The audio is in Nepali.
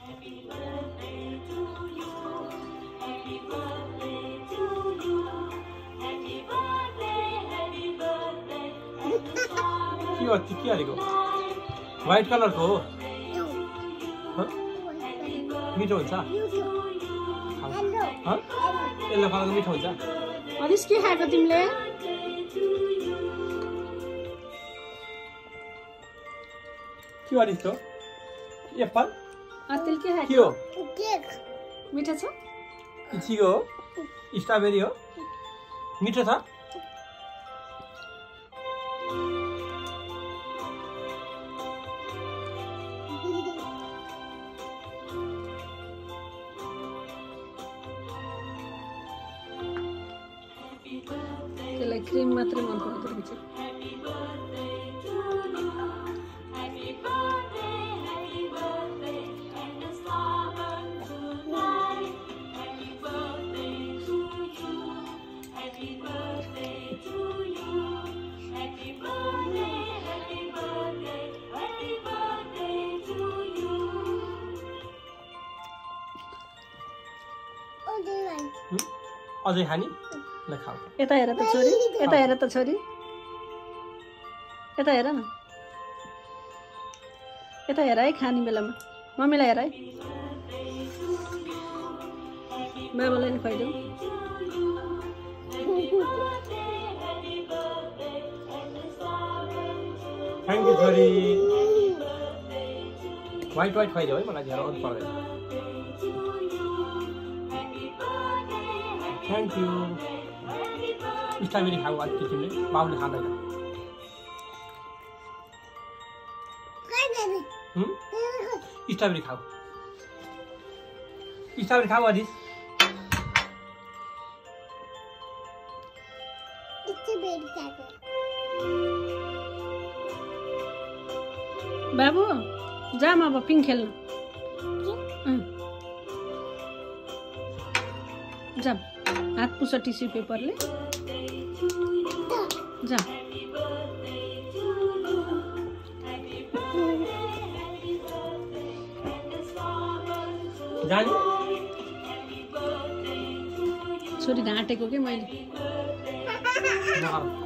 के हालेको व्हाइट कलरको हो मिठो हुन्छ येल्लो कलरको मिठो हुन्छ अलिस के खाएको तिमीले के अलिस हो एप्पल अतिल के के हो मिठो छ इचिको हो स्ट्रबेरी हो मिठो छ त्यसलाई क्रिम मात्रै मन पर्दो रहेछ अझै खानी ल खाऊ यता हेर त छोरी यता हेर त छोरी यता हेर न यता हेर है खाने बेलामा मम्मीलाई हेर है बाबालाई नि खुवाइदेऊ थ्याङ्क यू छोरी व्हाइट खुवाइदेऊ है मलाई झ्यारो अरू पर्दैन थ्याङ्क यू स्ट्रबेरी खाऊ अलिकति तिमीले बाबुले खाँदैन स्ट्रबेरी खाऊ अलिस बाबु जाम अब पिङ खेल्नु जाम हात पुछ टिस्यु पेपरले जाम जाने छोरी ढाँटेको के मैले